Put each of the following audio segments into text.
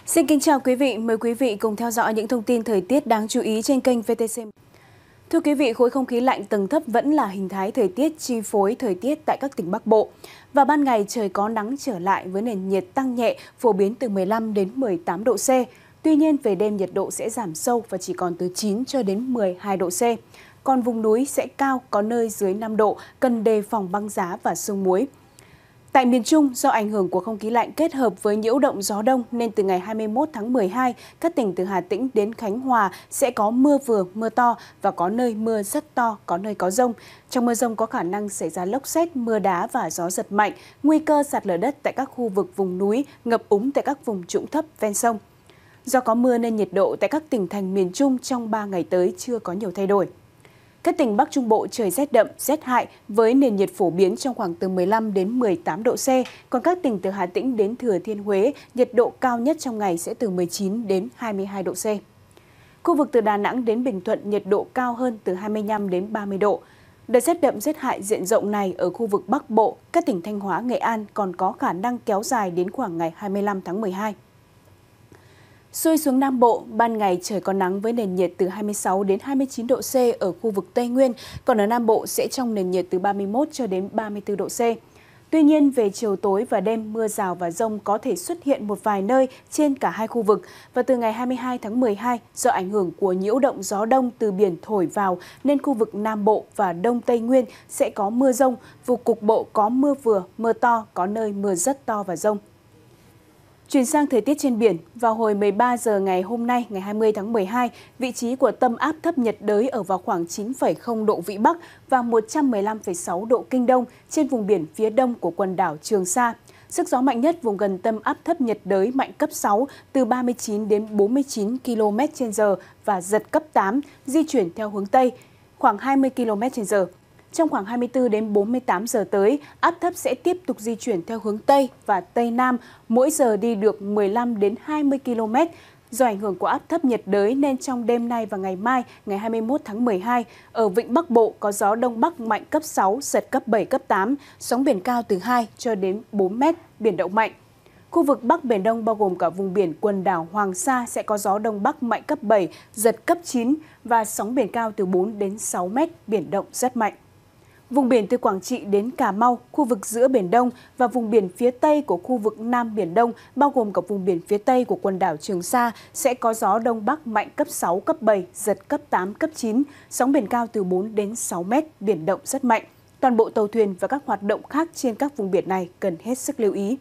Xin kính chào quý vị, mời quý vị cùng theo dõi những thông tin thời tiết đáng chú ý trên kênh VTC. Thưa quý vị, khối không khí lạnh tầng thấp vẫn là hình thái thời tiết chi phối thời tiết tại các tỉnh Bắc Bộ. Và ban ngày trời có nắng trở lại với nền nhiệt tăng nhẹ, phổ biến từ 15 đến 18 độ C. Tuy nhiên, về đêm nhiệt độ sẽ giảm sâu và chỉ còn từ 9 cho đến 12 độ C. Còn vùng núi sẽ cao, có nơi dưới 5 độ, cần đề phòng băng giá và sương muối. Tại miền Trung, do ảnh hưởng của không khí lạnh kết hợp với nhiễu động gió đông nên từ ngày 21 tháng 12, các tỉnh từ Hà Tĩnh đến Khánh Hòa sẽ có mưa vừa, mưa to và có nơi mưa rất to, có nơi có dông. Trong mưa dông có khả năng xảy ra lốc sét, mưa đá và gió giật mạnh, nguy cơ sạt lở đất tại các khu vực vùng núi, ngập úng tại các vùng trũng thấp ven sông. Do có mưa nên nhiệt độ tại các tỉnh thành miền Trung trong 3 ngày tới chưa có nhiều thay đổi. Các tỉnh Bắc Trung Bộ trời rét đậm, rét hại với nền nhiệt phổ biến trong khoảng từ 15 đến 18 độ C. Còn các tỉnh từ Hà Tĩnh đến Thừa Thiên Huế, nhiệt độ cao nhất trong ngày sẽ từ 19 đến 22 độ C. Khu vực từ Đà Nẵng đến Bình Thuận nhiệt độ cao hơn từ 25 đến 30 độ. Đợt rét đậm rét hại diện rộng này ở khu vực Bắc Bộ, các tỉnh Thanh Hóa, Nghệ An còn có khả năng kéo dài đến khoảng ngày 25 tháng 12. Xuôi xuống Nam Bộ, ban ngày trời có nắng với nền nhiệt từ 26 đến 29 độ C ở khu vực Tây Nguyên, còn ở Nam Bộ sẽ trong nền nhiệt từ 31 cho đến 34 độ C. Tuy nhiên, về chiều tối và đêm, mưa rào và dông có thể xuất hiện một vài nơi trên cả hai khu vực. Và từ ngày 22 tháng 12, do ảnh hưởng của nhiễu động gió đông từ biển thổi vào, nên khu vực Nam Bộ và Đông Tây Nguyên sẽ có mưa dông, vùng cục bộ có mưa vừa, mưa to, có nơi mưa rất to và dông. Chuyển sang thời tiết trên biển, vào hồi 13 giờ ngày hôm nay, ngày 20 tháng 12, vị trí của tâm áp thấp nhiệt đới ở vào khoảng 9,0 độ Vĩ Bắc và 115,6 độ Kinh Đông trên vùng biển phía đông của quần đảo Trường Sa. Sức gió mạnh nhất vùng gần tâm áp thấp nhiệt đới mạnh cấp 6 từ 39 đến 49 km/h và giật cấp 8, di chuyển theo hướng Tây, khoảng 20 km/h. Trong khoảng 24 đến 48 giờ tới, áp thấp sẽ tiếp tục di chuyển theo hướng Tây và Tây Nam, mỗi giờ đi được 15 đến 20 km. Do ảnh hưởng của áp thấp nhiệt đới nên trong đêm nay và ngày mai, ngày 21 tháng 12, ở vịnh Bắc Bộ có gió Đông Bắc mạnh cấp 6, giật cấp 7, cấp 8, sóng biển cao từ 2 cho đến 4 mét, biển động mạnh. Khu vực Bắc Biển Đông bao gồm cả vùng biển quần đảo Hoàng Sa sẽ có gió Đông Bắc mạnh cấp 7, giật cấp 9 và sóng biển cao từ 4 đến 6 mét, biển động rất mạnh. Vùng biển từ Quảng Trị đến Cà Mau, khu vực giữa Biển Đông và vùng biển phía Tây của khu vực Nam Biển Đông, bao gồm cả vùng biển phía Tây của quần đảo Trường Sa, sẽ có gió Đông Bắc mạnh cấp 6, cấp 7, giật cấp 8, cấp 9, sóng biển cao từ 4 đến 6 mét, biển động rất mạnh. Toàn bộ tàu thuyền và các hoạt động khác trên các vùng biển này cần hết sức lưu ý.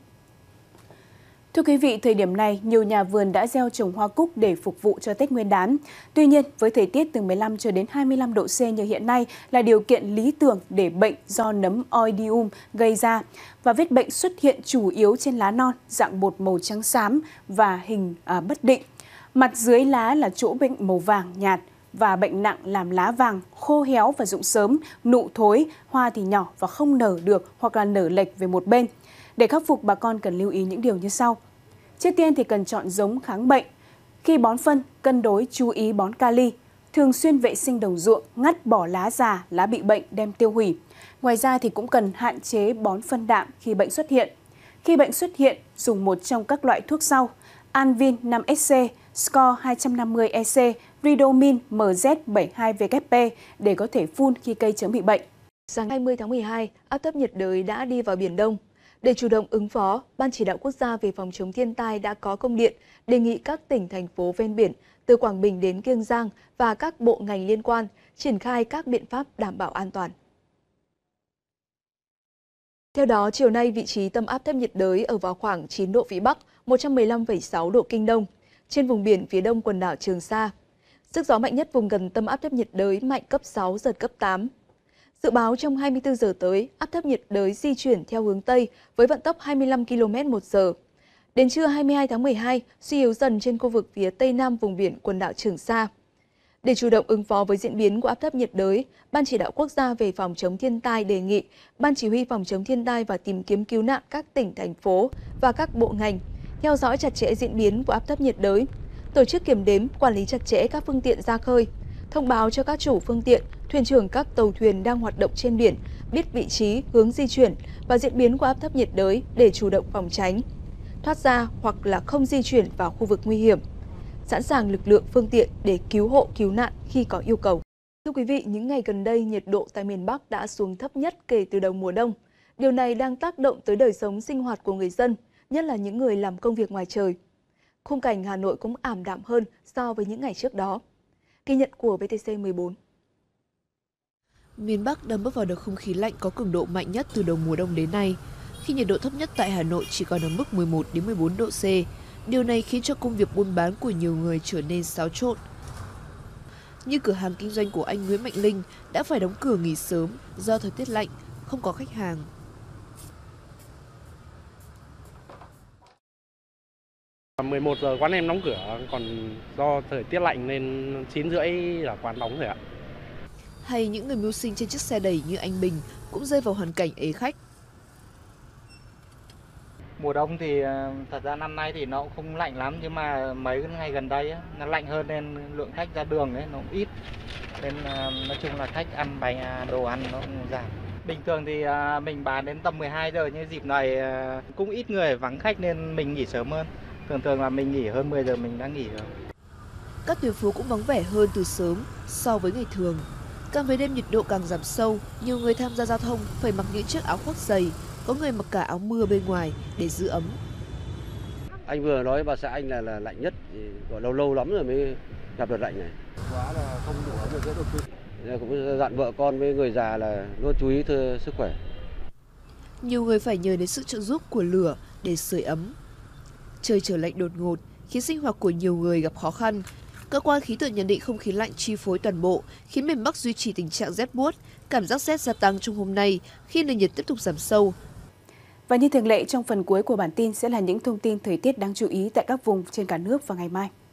Thưa quý vị, thời điểm này, nhiều nhà vườn đã gieo trồng hoa cúc để phục vụ cho Tết Nguyên đán. Tuy nhiên, với thời tiết từ 15 cho đến 25 độ C như hiện nay là điều kiện lý tưởng để bệnh do nấm Oidium gây ra. Và vết bệnh xuất hiện chủ yếu trên lá non, dạng bột màu trắng xám và hình bất định. Mặt dưới lá là chỗ bệnh màu vàng nhạt và bệnh nặng làm lá vàng, khô héo và rụng sớm, nụ thối, hoa thì nhỏ và không nở được hoặc là nở lệch về một bên. Để khắc phục, bà con cần lưu ý những điều như sau. Trước tiên thì cần chọn giống kháng bệnh. Khi bón phân, cân đối chú ý bón kali. Thường xuyên vệ sinh đồng ruộng, ngắt bỏ lá già, lá bị bệnh đem tiêu hủy. Ngoài ra thì cũng cần hạn chế bón phân đạm khi bệnh xuất hiện. Khi bệnh xuất hiện, dùng một trong các loại thuốc sau: Anvin 5SC, Score 250EC, Ridomin MZ72WP để có thể phun khi cây chớm bị bệnh. Sáng 20 tháng 12, áp thấp nhiệt đới đã đi vào Biển Đông. Để chủ động ứng phó, Ban Chỉ đạo Quốc gia về phòng chống thiên tai đã có công điện đề nghị các tỉnh, thành phố ven biển từ Quảng Bình đến Kiêng Giang và các bộ ngành liên quan triển khai các biện pháp đảm bảo an toàn. Theo đó, chiều nay vị trí tâm áp thấp nhiệt đới ở vào khoảng 9 độ Vĩ Bắc, 115,6 độ Kinh Đông, trên vùng biển phía đông quần đảo Trường Sa. Sức gió mạnh nhất vùng gần tâm áp thấp nhiệt đới mạnh cấp 6, giật cấp 8. Dự báo trong 24 giờ tới, áp thấp nhiệt đới di chuyển theo hướng Tây với vận tốc 25 km/h. Đến trưa 22 tháng 12, suy yếu dần trên khu vực phía Tây Nam vùng biển quần đảo Trường Sa. Để chủ động ứng phó với diễn biến của áp thấp nhiệt đới, Ban Chỉ đạo Quốc gia về phòng chống thiên tai đề nghị Ban Chỉ huy phòng chống thiên tai và tìm kiếm cứu nạn các tỉnh, thành phố và các bộ ngành theo dõi chặt chẽ diễn biến của áp thấp nhiệt đới, tổ chức kiểm đếm, quản lý chặt chẽ các phương tiện ra khơi, thông báo cho các chủ phương tiện, thuyền trưởng các tàu thuyền đang hoạt động trên biển biết vị trí, hướng di chuyển và diễn biến của áp thấp nhiệt đới để chủ động phòng tránh. thoát ra hoặc là không di chuyển vào khu vực nguy hiểm, sẵn sàng lực lượng phương tiện để cứu hộ cứu nạn khi có yêu cầu. Thưa quý vị, những ngày gần đây nhiệt độ tại miền Bắc đã xuống thấp nhất kể từ đầu mùa đông. Điều này đang tác động tới đời sống sinh hoạt của người dân, nhất là những người làm công việc ngoài trời. Khung cảnh Hà Nội cũng ảm đạm hơn so với những ngày trước đó. Ghi nhận của VTC 14. Miền Bắc đang bước vào đợt không khí lạnh có cường độ mạnh nhất từ đầu mùa đông đến nay, khi nhiệt độ thấp nhất tại Hà Nội chỉ còn ở mức 11 đến 14 độ C. Điều này khiến cho công việc buôn bán của nhiều người trở nên xáo trộn. Như cửa hàng kinh doanh của anh Nguyễn Mạnh Linh đã phải đóng cửa nghỉ sớm do thời tiết lạnh, không có khách hàng. Tầm 11 giờ quán em đóng cửa, còn do thời tiết lạnh nên 9 rưỡi là quán đóng rồi ạ. Hay những người mưu sinh trên chiếc xe đẩy như anh Bình cũng rơi vào hoàn cảnh ế khách. Mùa đông thì thật ra năm nay thì nó cũng không lạnh lắm, nhưng mà mấy ngày gần đây á, nó lạnh hơn nên lượng khách ra đường ấy nó cũng ít. Nên nói chung là khách ăn bánh đồ ăn nó cũng giảm. Bình thường thì mình bán đến tầm 12 giờ, nhưng dịp này cũng ít người, vắng khách nên mình nghỉ sớm hơn. Thường là mình nghỉ hơn 10 giờ mình đã nghỉ rồi. Các tuyến phố cũng vắng vẻ hơn từ sớm so với ngày thường. Càng về đêm nhiệt độ càng giảm sâu, nhiều người tham gia giao thông phải mặc những chiếc áo khoác dày, có người mặc cả áo mưa bên ngoài để giữ ấm. Anh vừa nói bà xã anh là lạnh nhất, gọi lâu lắm rồi mới gặp đợt lạnh này. Quá là không đủ ấm được đột quỵ. Cũng dặn vợ con với người già là luôn chú ý sức khỏe. Nhiều người phải nhờ đến sự trợ giúp của lửa để sưởi ấm. Trời trở lạnh đột ngột khiến sinh hoạt của nhiều người gặp khó khăn. Cơ quan khí tượng nhận định không khí lạnh chi phối toàn bộ, khiến miền Bắc duy trì tình trạng rét buốt, cảm giác rét gia tăng trong hôm nay khi nền nhiệt tiếp tục giảm sâu. Và như thường lệ, trong phần cuối của bản tin sẽ là những thông tin thời tiết đáng chú ý tại các vùng trên cả nước vào ngày mai.